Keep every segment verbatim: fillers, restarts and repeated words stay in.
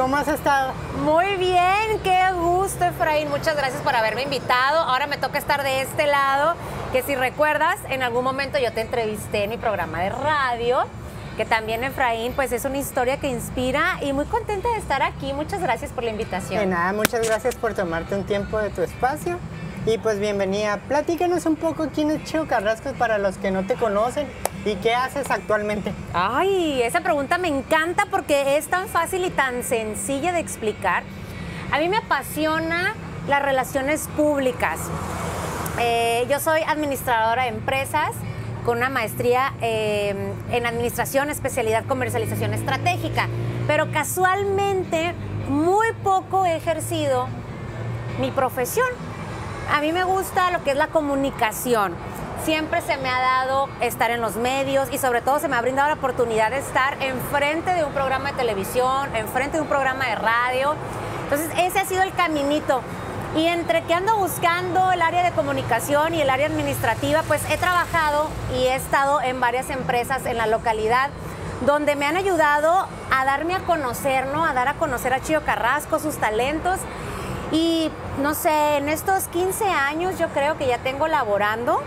¿cómo has estado? Muy bien, qué gusto, Efraín. Muchas gracias por haberme invitado. Ahora me toca estar de este lado, que si recuerdas, en algún momento yo te entrevisté en mi programa de radio, que también, Efraín, pues es una historia que inspira y muy contenta de estar aquí. Muchas gracias por la invitación. De nada, muchas gracias por tomarte un tiempo de tu espacio. Y pues bienvenida. Platícanos un poco quién es Chio Carrasco para los que no te conocen y qué haces actualmente. Ay, esa pregunta me encanta porque es tan fácil y tan sencilla de explicar. A mí me apasiona las relaciones públicas. Eh, yo soy administradora de empresas con una maestría eh, en administración, especialidad comercialización estratégica, pero casualmente muy poco he ejercido mi profesión. A mí me gusta lo que es la comunicación. Siempre se me ha dado estar en los medios y sobre todo se me ha brindado la oportunidad de estar enfrente de un programa de televisión, enfrente de un programa de radio. Entonces ese ha sido el caminito. Y entre que ando buscando el área de comunicación y el área administrativa, pues he trabajado y he estado en varias empresas en la localidad donde me han ayudado a darme a conocer, ¿no? A dar a conocer a Chio Carrasco, sus talentos. Y no sé, en estos quince años yo creo que ya tengo laborando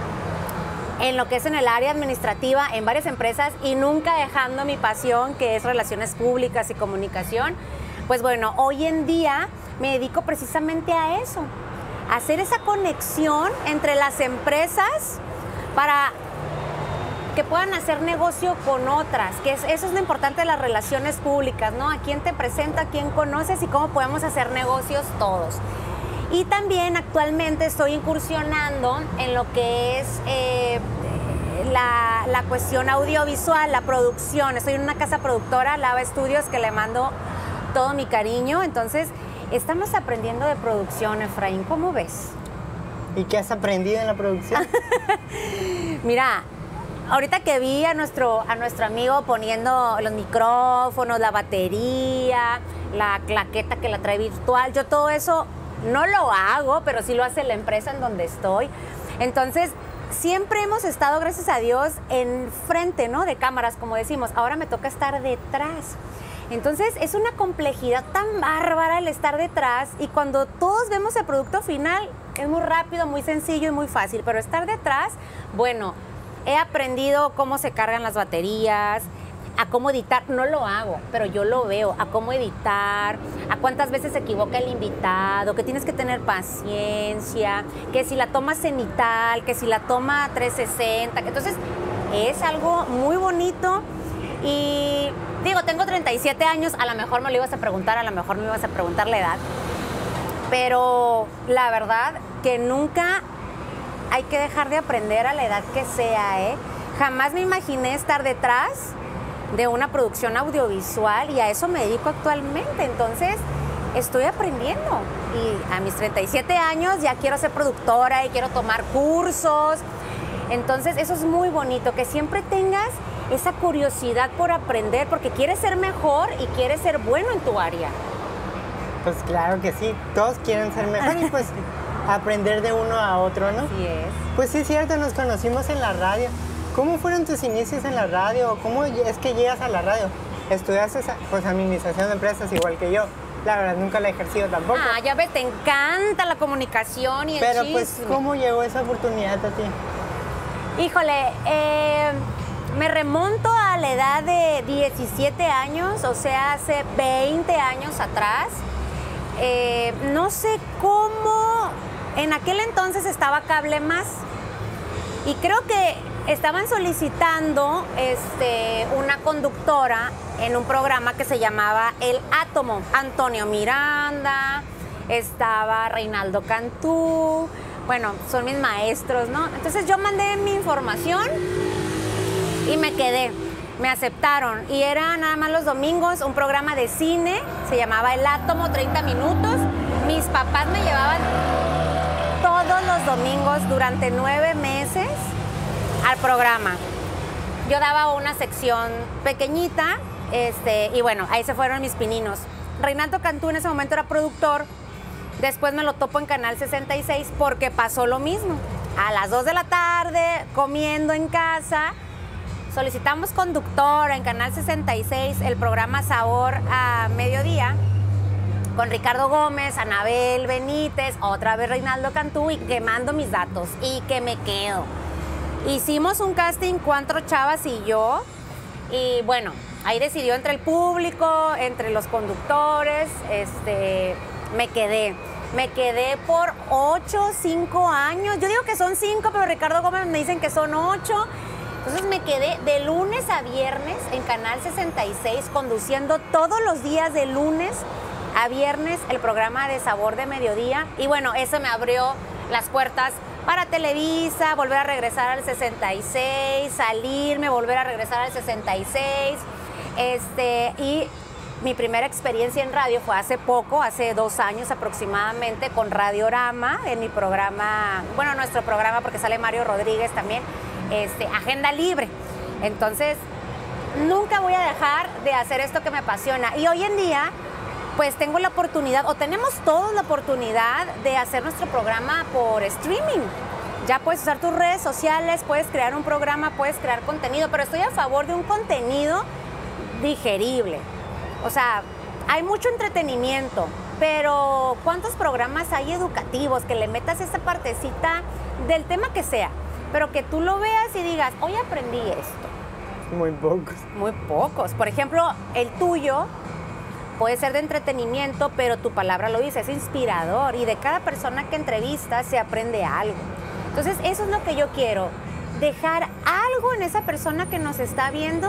en lo que es en el área administrativa en varias empresas y nunca dejando mi pasión, que es relaciones públicas y comunicación. Pues bueno, hoy en día me dedico precisamente a eso, a hacer esa conexión entre las empresas para que puedan hacer negocio con otras, que es, eso es lo importante de las relaciones públicas, ¿no? A quién te presenta, a quién conoces y cómo podemos hacer negocios todos. Y también actualmente estoy incursionando en lo que es eh, la, la cuestión audiovisual, la producción. Estoy en una casa productora, Lava Studios, que le mando todo mi cariño. Entonces, estamos aprendiendo de producción, Efraín. ¿Cómo ves? ¿Y qué has aprendido en la producción? Mira, ahorita que vi a nuestro, a nuestro amigo poniendo los micrófonos, la batería, la claqueta que la trae virtual, yo todo eso no lo hago, pero sí lo hace la empresa en donde estoy. Entonces, siempre hemos estado, gracias a Dios, en frente, ¿no? De cámaras, como decimos. Ahora me toca estar detrás. Entonces, es una complejidad tan bárbara el estar detrás y cuando todos vemos el producto final, es muy rápido, muy sencillo y muy fácil, pero estar detrás, bueno, he aprendido cómo se cargan las baterías, a cómo editar, no lo hago, pero yo lo veo, a cómo editar, a cuántas veces se equivoca el invitado, que tienes que tener paciencia, que si la toma cenital, que si la toma trescientos sesenta, entonces es algo muy bonito y digo, tengo treinta y siete años, a lo mejor me lo ibas a preguntar, a lo mejor me ibas a preguntar la edad, pero la verdad que nunca hay que dejar de aprender a la edad que sea, ¿eh? Jamás me imaginé estar detrás de una producción audiovisual y a eso me dedico actualmente. Entonces, estoy aprendiendo. Y a mis treinta y siete años ya quiero ser productora y quiero tomar cursos. Entonces, eso es muy bonito, que siempre tengas esa curiosidad por aprender, porque quieres ser mejor y quieres ser bueno en tu área. Pues claro que sí, todos quieren ser mejor y pues aprender de uno a otro, ¿no? Así es. Pues sí, es cierto, nos conocimos en la radio. ¿Cómo fueron tus inicios en la radio? ¿Cómo es que llegas a la radio? ¿Estudiaste pues, administración de empresas igual que yo? La verdad, nunca la he ejercido tampoco. Ah, ya ves, te encanta la comunicación y el Pero chisme. pues, ¿cómo llegó esa oportunidad a ti? Híjole, eh, me remonto a la edad de diecisiete años, o sea, hace veinte años atrás. Eh, no sé cómo, en aquel entonces estaba Cable Más y creo que estaban solicitando este, una conductora en un programa que se llamaba El Átomo. Antonio Miranda, estaba Reinaldo Cantú, bueno, son mis maestros, ¿no? Entonces yo mandé mi información y me quedé, me aceptaron. Y era nada más los domingos un programa de cine, se llamaba El Átomo, treinta minutos. Mis papás me llevaban todos los domingos durante nueve meses al programa. Yo daba una sección pequeñita, este, y bueno, ahí se fueron mis pininos. Reinaldo Cantú en ese momento era productor, después me lo topo en Canal sesenta y seis porque pasó lo mismo. A las dos de la tarde, comiendo en casa, solicitamos conductora en Canal sesenta y seis, el programa Sabor a Mediodía, con Ricardo Gómez, Anabel Benítez, otra vez Reinaldo Cantú, y que mando mis datos y que me quedo. Hicimos un casting, cuatro chavas y yo, y bueno, ahí decidió entre el público, entre los conductores, este, me quedé. Me quedé por ocho, cinco años. Yo digo que son cinco, pero Ricardo Gómez me dicen que son ocho. Entonces me quedé de lunes a viernes en Canal sesenta y seis, conduciendo todos los días de lunes a viernes el programa de Sabor de Mediodía. Y bueno, eso me abrió las puertas para Televisa, volver a regresar al sesenta y seis, salirme, volver a regresar al sesenta y seis. Este, y mi primera experiencia en radio fue hace poco, hace dos años aproximadamente, con Radiorama, en mi programa, bueno, nuestro programa, porque sale Mario Rodríguez también, este, Agenda Libre. Entonces, nunca voy a dejar de hacer esto que me apasiona. Y hoy en día, pues tengo la oportunidad, o tenemos todos la oportunidad de hacer nuestro programa por streaming. Ya puedes usar tus redes sociales, puedes crear un programa, puedes crear contenido, pero estoy a favor de un contenido digerible. O sea, hay mucho entretenimiento, pero ¿cuántos programas hay educativos que le metas esa partecita del tema que sea? Pero que tú lo veas y digas, hoy aprendí esto. Muy pocos. Muy pocos. Por ejemplo, el tuyo puede ser de entretenimiento, pero tu palabra lo dice, es inspirador, y de cada persona que entrevistas se aprende algo. Entonces, eso es lo que yo quiero, dejar algo en esa persona que nos está viendo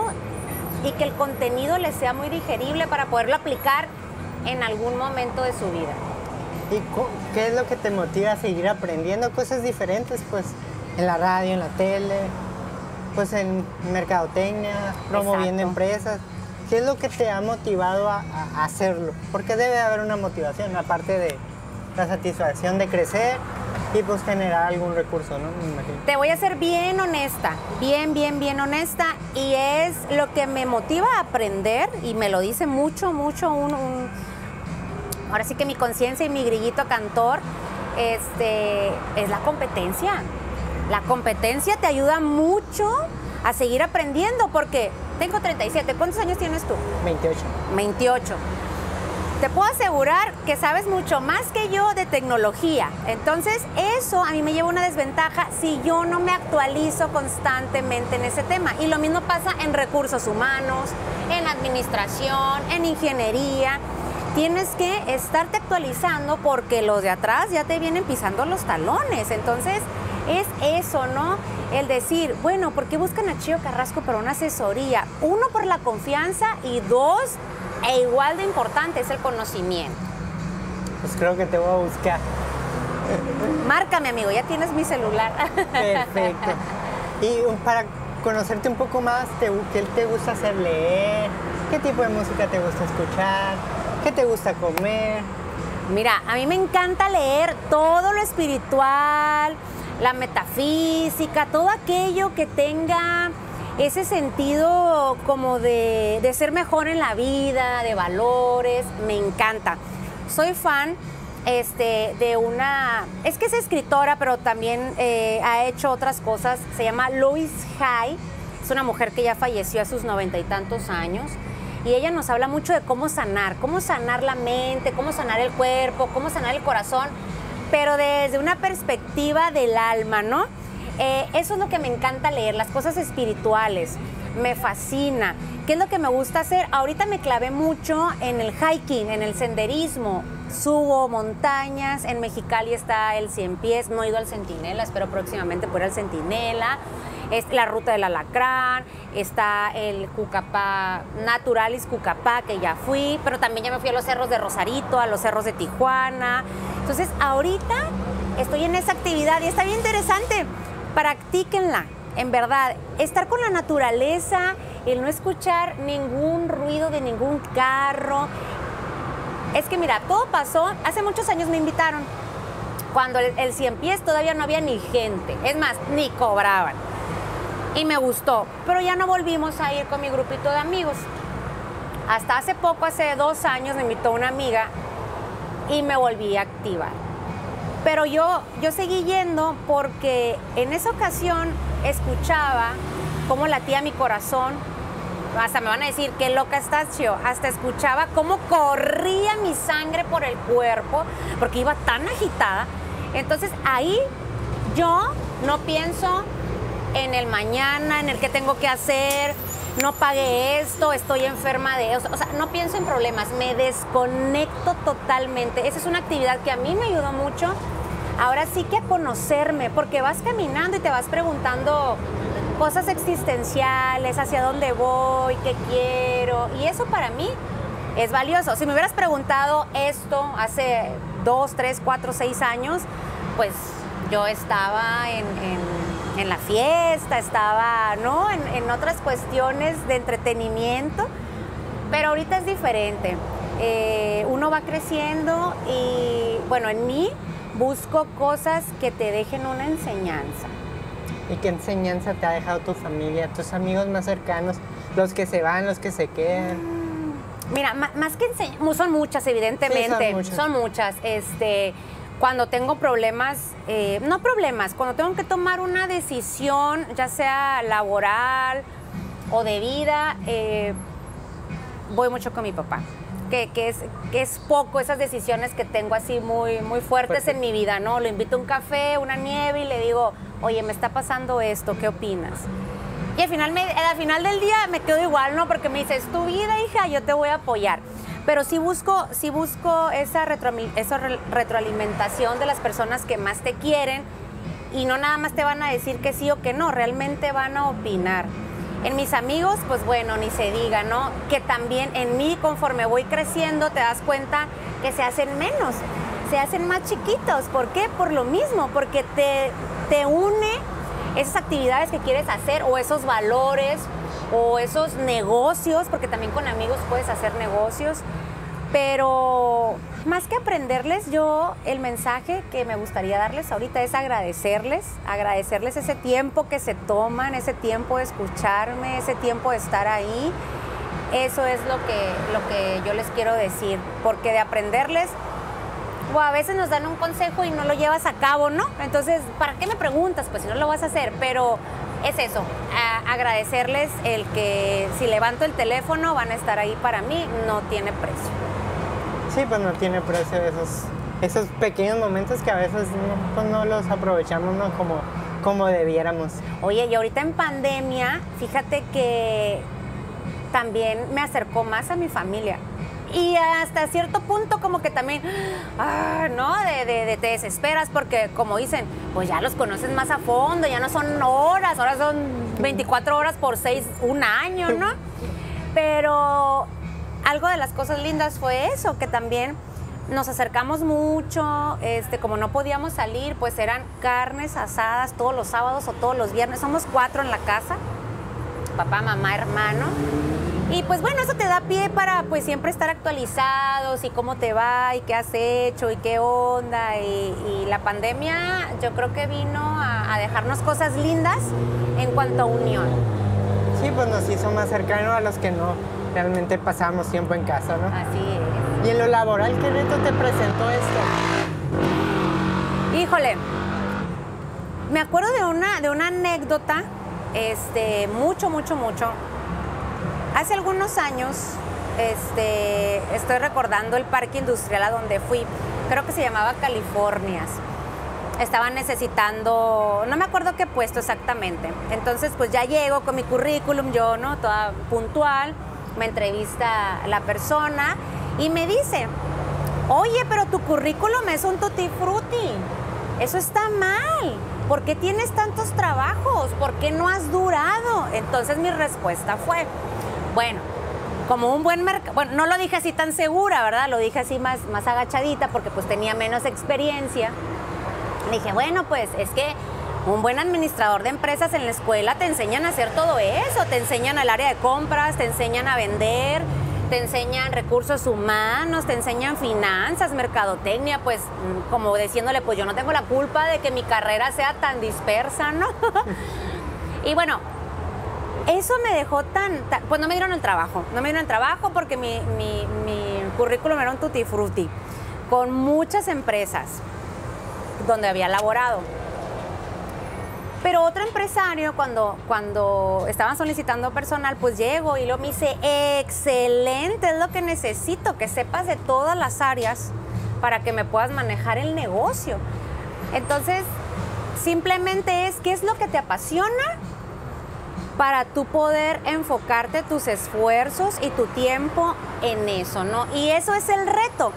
y que el contenido le sea muy digerible para poderlo aplicar en algún momento de su vida. ¿Y qué es lo que te motiva a seguir aprendiendo cosas diferentes? Pues en la radio, en la tele, pues en mercadotecnia, promoviendo Exacto. empresas. ¿Qué es lo que te ha motivado a, a hacerlo? Porque debe haber una motivación, aparte de la satisfacción de crecer y pues generar algún recurso, ¿no? Me imagino. Te voy a ser bien honesta, bien, bien, bien honesta, y es lo que me motiva a aprender, y me lo dice mucho, mucho un, un ahora sí que mi conciencia y mi grillito cantor, este, es la competencia. La competencia te ayuda mucho a seguir aprendiendo, porque tengo treinta y siete, ¿cuántos años tienes tú? veintiocho. veintiocho. Te puedo asegurar que sabes mucho más que yo de tecnología. Entonces, eso a mí me lleva una desventaja si yo no me actualizo constantemente en ese tema. Y lo mismo pasa en recursos humanos, en administración, en ingeniería. Tienes que estarte actualizando porque los de atrás ya te vienen pisando los talones. Entonces, es eso, ¿no? El decir, bueno, ¿por qué buscan a Chío Carrasco para una asesoría? Uno, por la confianza, y dos, e igual de importante, es el conocimiento. Pues creo que te voy a buscar. Márcame, amigo, ya tienes mi celular. Perfecto. Y para conocerte un poco más, te, ¿qué te gusta hacer? Leer, ¿qué tipo de música te gusta escuchar? ¿Qué te gusta comer? Mira, a mí me encanta leer todo lo espiritual, la metafísica, todo aquello que tenga ese sentido como de, de ser mejor en la vida, de valores, me encanta. Soy fan este, de una, es que es escritora, pero también eh, ha hecho otras cosas, se llama Louise Hay, es una mujer que ya falleció a sus noventa y tantos años, y ella nos habla mucho de cómo sanar, cómo sanar la mente, cómo sanar el cuerpo, cómo sanar el corazón, pero desde una perspectiva del alma, ¿no? Eh, eso es lo que me encanta leer, las cosas espirituales, me fascina. ¿Qué es lo que me gusta hacer? Ahorita me clavé mucho en el hiking, en el senderismo. Subo montañas, en Mexicali está el Cien Pies, no he ido al Centinela, espero próximamente poder ir al Centinela. Es la ruta del Alacrán, está el Cucapá, Naturalis Cucapá, que ya fui, pero también ya me fui a los cerros de Rosarito, a los cerros de Tijuana. Entonces, ahorita estoy en esa actividad y está bien interesante. Practíquenla, en verdad. Estar con la naturaleza, el no escuchar ningún ruido de ningún carro. Es que mira, todo pasó, hace muchos años me invitaron, cuando el, el Cien Pies todavía no había ni gente, es más, ni cobraban. Y me gustó, pero ya no volvimos a ir con mi grupito de amigos. Hasta hace poco, hace dos años, me invitó una amiga y me volví a activar. Pero yo, yo seguí yendo porque en esa ocasión escuchaba cómo latía mi corazón. Hasta me van a decir, qué loca estás, Chio. Hasta escuchaba cómo corría mi sangre por el cuerpo, porque iba tan agitada. Entonces ahí yo no pienso en el mañana, en el que tengo que hacer, no pagué esto, estoy enferma de eso. O sea, no pienso en problemas, me desconecto totalmente. Esa es una actividad que a mí me ayudó mucho. Ahora sí que a conocerme, porque vas caminando y te vas preguntando cosas existenciales, hacia dónde voy, qué quiero. Y eso para mí es valioso. Si me hubieras preguntado esto hace dos, tres, cuatro, seis años, pues yo estaba en, en, en la fiesta, estaba, ¿no? en, en otras cuestiones de entretenimiento, pero ahorita es diferente. Eh, uno va creciendo y, bueno, en mí busco cosas que te dejen una enseñanza. ¿Y qué enseñanza te ha dejado tu familia, tus amigos más cercanos, los que se van, los que se quedan? Mira, más que enseñanzas, son muchas, evidentemente, sí, son muchas. Son muchas. Este, cuando tengo problemas, eh, no problemas, cuando tengo que tomar una decisión, ya sea laboral o de vida, eh, voy mucho con mi papá. Que, que, es, que es poco esas decisiones que tengo así muy, muy fuertes Perfecto. En mi vida, ¿no? Lo invito a un café, una nieve y le digo, oye, me está pasando esto, ¿qué opinas? Y al final, me, al final del día me quedo igual, ¿no? Porque me dice, es tu vida, hija, yo te voy a apoyar. Pero sí busco, sí busco esa, retro, esa retroalimentación de las personas que más te quieren y no nada más te van a decir que sí o que no, realmente van a opinar. En mis amigos, pues bueno, ni se diga, ¿no? Que también en mí, conforme voy creciendo, te das cuenta que se hacen menos, se hacen más chiquitos. ¿Por qué? Por lo mismo, porque te, te une esas actividades que quieres hacer o esos valores o esos negocios, porque también con amigos puedes hacer negocios. Pero más que aprenderles, yo el mensaje que me gustaría darles ahorita es agradecerles, agradecerles ese tiempo que se toman, ese tiempo de escucharme, ese tiempo de estar ahí. Eso es lo que, lo que yo les quiero decir, porque de aprenderles, o a veces nos dan un consejo y no lo llevas a cabo, ¿no? Entonces, ¿para qué me preguntas? Pues si no lo vas a hacer, pero es eso, a, agradecerles el que si levanto el teléfono van a estar ahí para mí, no tiene precio. Sí, pues no tiene precio esos, esos pequeños momentos que a veces no, pues no los aprovechamos, ¿no? como, como debiéramos. Oye, y ahorita en pandemia, fíjate que también me acercó más a mi familia. Y hasta cierto punto como que también, ah, ¿no? De, de, de te desesperas porque, como dicen, pues ya los conoces más a fondo, ya no son horas, ahora son veinticuatro horas por seis, un año, ¿no? Pero algo de las cosas lindas fue eso, que también nos acercamos mucho, este, como no podíamos salir, pues eran carnes asadas todos los sábados o todos los viernes. Somos cuatro en la casa, papá, mamá, hermano. Y pues bueno, eso te da pie para pues siempre estar actualizados y cómo te va y qué has hecho y qué onda. Y, y la pandemia yo creo que vino a, a dejarnos cosas lindas en cuanto a unión. Sí, pues nos hizo más cercanos a los que no realmente pasábamos tiempo en casa, ¿no? Así es. ¿Y en lo laboral qué reto te presentó esto? Híjole, me acuerdo de una, de una anécdota, este, mucho, mucho, mucho. Hace algunos años, este, estoy recordando el parque industrial a donde fui, creo que se llamaba Californias. Estaban necesitando, no me acuerdo qué puesto exactamente. Entonces, pues ya llego con mi currículum, yo, ¿no? Toda puntual, me entrevista la persona y me dice, oye, pero tu currículum es un tutti frutti, eso está mal. ¿Por qué tienes tantos trabajos? ¿Por qué no has durado? Entonces mi respuesta fue, bueno, como un buen mercado, bueno, no lo dije así tan segura, ¿verdad? Lo dije así más, más agachadita porque pues tenía menos experiencia. Dije, bueno, pues es que un buen administrador de empresas en la escuela te enseñan a hacer todo eso, te enseñan al área de compras, te enseñan a vender, te enseñan recursos humanos, te enseñan finanzas, mercadotecnia, pues como diciéndole, pues yo no tengo la culpa de que mi carrera sea tan dispersa, ¿no? Y bueno, eso me dejó tan, tan, pues no me dieron el trabajo, no me dieron el trabajo porque mi, mi, mi currículum era un tutti frutti, con muchas empresas donde había laborado. Pero otro empresario, cuando, cuando estaban solicitando personal, pues llego y luego me dice, excelente, es lo que necesito, que sepas de todas las áreas para que me puedas manejar el negocio. Entonces, simplemente es, ¿qué es lo que te apasiona? Para tú poder enfocarte tus esfuerzos y tu tiempo en eso, ¿no? Y eso es el reto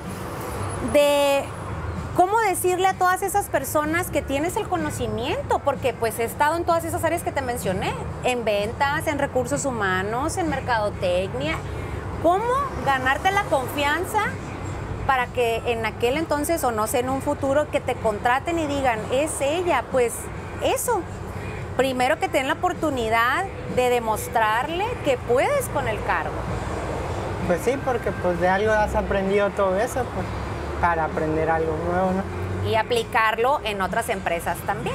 de cómo decirle a todas esas personas que tienes el conocimiento, porque pues he estado en todas esas áreas que te mencioné, en ventas, en recursos humanos, en mercadotecnia, cómo ganarte la confianza para que en aquel entonces, o no sé, en un futuro, que te contraten y digan, es ella, pues eso. Primero que ten la oportunidad de demostrarle que puedes con el cargo. Pues sí, porque pues de algo has aprendido todo eso, pues, para aprender algo nuevo, ¿no? Y aplicarlo en otras empresas también.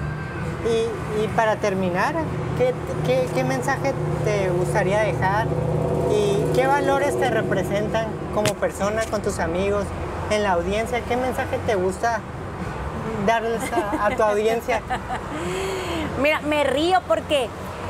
Y, y para terminar, ¿qué, qué, ¿qué mensaje te gustaría dejar? ¿Y qué valores te representan como persona, con tus amigos, en la audiencia? ¿Qué mensaje te gusta darles a, a tu audiencia? Mira, me río porque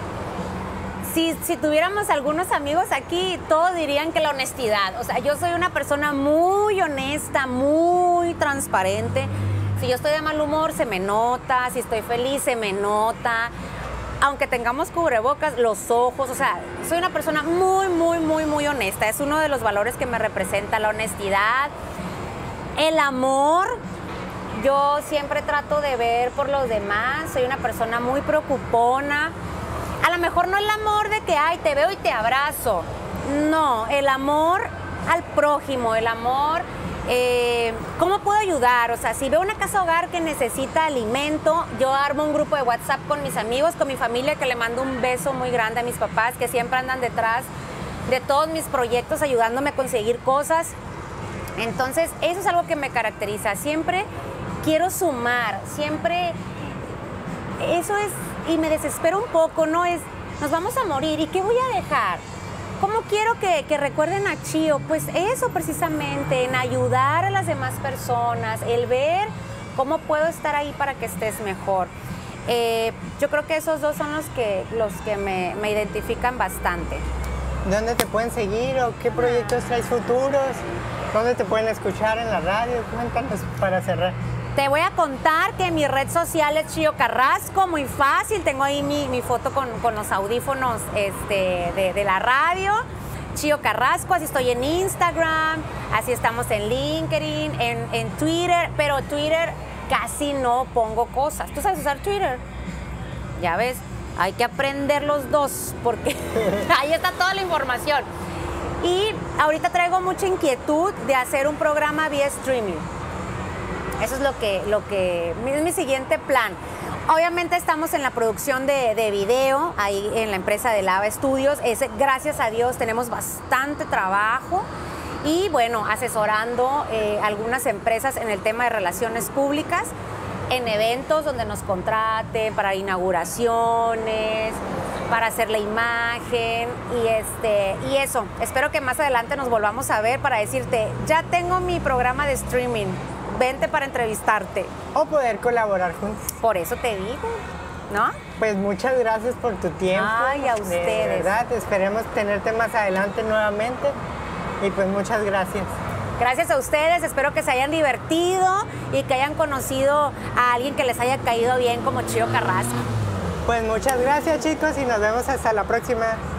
si, si tuviéramos algunos amigos aquí, todos dirían que la honestidad. O sea, yo soy una persona muy honesta, muy transparente. Si yo estoy de mal humor, se me nota. Si estoy feliz, se me nota. Aunque tengamos cubrebocas, los ojos, o sea, soy una persona muy, muy, muy, muy honesta. Es uno de los valores que me representa, la honestidad, el amor. Yo siempre trato de ver por los demás, soy una persona muy preocupona. A lo mejor no el amor de que, ay, te veo y te abrazo. No, el amor al prójimo, el amor, eh, ¿cómo puedo ayudar? O sea, si veo una casa hogar que necesita alimento, yo armo un grupo de WhatsApp con mis amigos, con mi familia, que le mando un beso muy grande a mis papás, que siempre andan detrás de todos mis proyectos, ayudándome a conseguir cosas. Entonces, eso es algo que me caracteriza. Siempre quiero sumar, siempre, eso es, y me desespero un poco, ¿no? Es, nos vamos a morir, ¿y qué voy a dejar? ¿Cómo quiero que, que recuerden a Chío? Pues eso precisamente, en ayudar a las demás personas, el ver cómo puedo estar ahí para que estés mejor. Eh, yo creo que esos dos son los que, los que me, me identifican bastante. ¿Dónde te pueden seguir o qué proyectos traes futuros? ¿Dónde te pueden escuchar en la radio? Cuéntanos para cerrar. Te voy a contar que mi red social es Chío Carrasco, muy fácil. Tengo ahí mi, mi foto con, con los audífonos este, de, de la radio. Chío Carrasco, así estoy en Instagram, así estamos en LinkedIn, en, en Twitter, pero Twitter casi no pongo cosas. ¿Tú sabes usar Twitter? Ya ves, hay que aprender los dos porque ahí está toda la información. Y ahorita traigo mucha inquietud de hacer un programa vía streaming. Eso es lo que, lo que es mi siguiente plan. Obviamente estamos en la producción de, de video, ahí en la empresa de Lava Studios. Es, gracias a Dios tenemos bastante trabajo. Y bueno, asesorando eh, algunas empresas en el tema de relaciones públicas, en eventos donde nos contraten para inauguraciones, para hacer la imagen y, este, y eso. Espero que más adelante nos volvamos a ver para decirte, ya tengo mi programa de streaming. Vente para entrevistarte. O poder colaborar juntos. Por eso te digo, ¿no? Pues muchas gracias por tu tiempo. Ay, a ustedes. De verdad, esperemos tenerte más adelante nuevamente. Y pues muchas gracias. Gracias a ustedes, espero que se hayan divertido y que hayan conocido a alguien que les haya caído bien como Chío Carrasco. Pues muchas gracias, chicos, y nos vemos hasta la próxima.